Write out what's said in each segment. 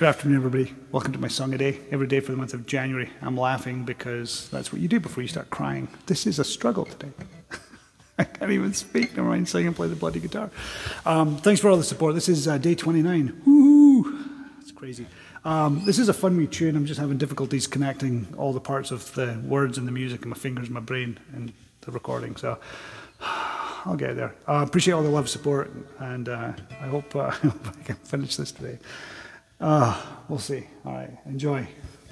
Good afternoon, everybody. Welcome to my song a day. Every day for the month of January. I'm laughing because that's what you do before you start crying. This is a struggle today. I can't even speak, never mind sing and play the bloody guitar. Thanks for all the support. This is day 29. Woo! It's crazy. This is a fun wee tune. I'm just having difficulties connecting all the parts of the words and the music and my fingers and my brain and the recording. So I'll get there. Appreciate all the love, support, and I hope I can finish this today. We'll see. All right, enjoy.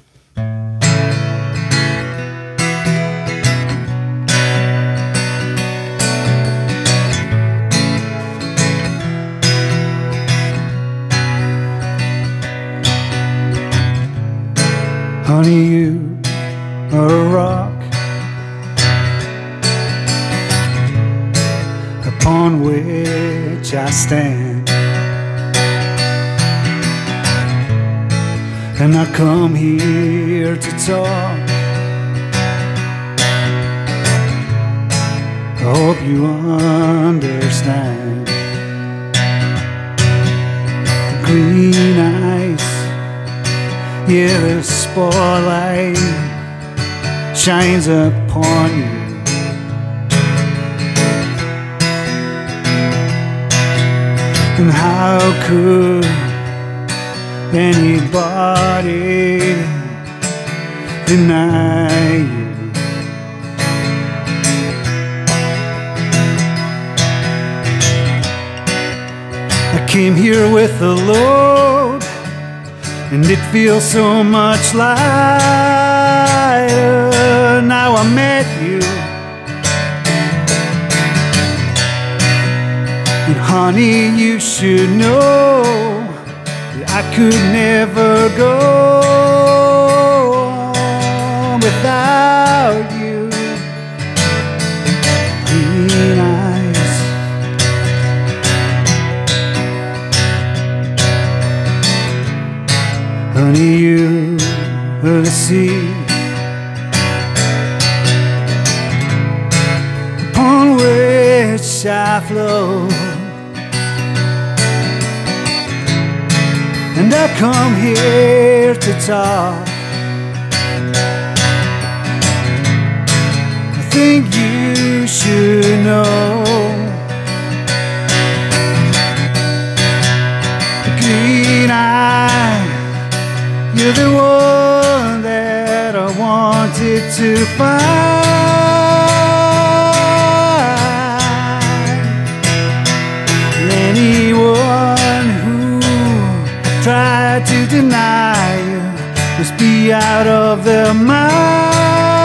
Honey, you are a rock upon which I stand, and I come here to talk. I hope you understand. The green eyes, yeah, the spotlight shines upon you. And how could anybody deny you? I came here with a load, and it feels so much lighter now I met you. And honey, you should know that I could never go on without you. Green eyes, honey, you are the sea upon which I flow, and I come here to talk. I think you should know. The green eye, you're the one that I wanted to find. Anyone who tried to deny you must be out of their mind.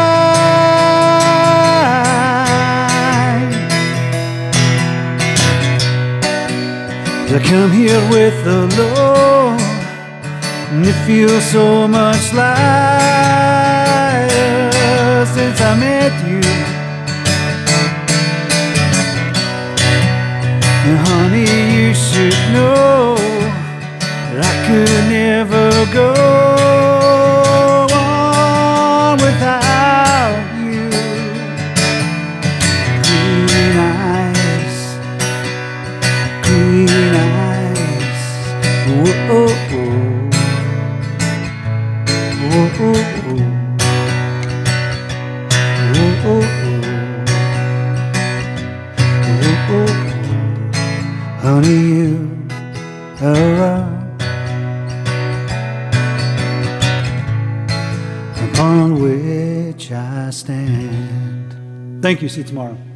I come here with a load, and it feels so much lighter since I met you. And honey, you should know that I could never go on without you. Green eyes, green eyes, oh, oh, oh. Oh, oh, oh. Oh, oh, oh. Oh, oh, oh. Honey, you are a rock upon which I stand. Thank you. See you tomorrow.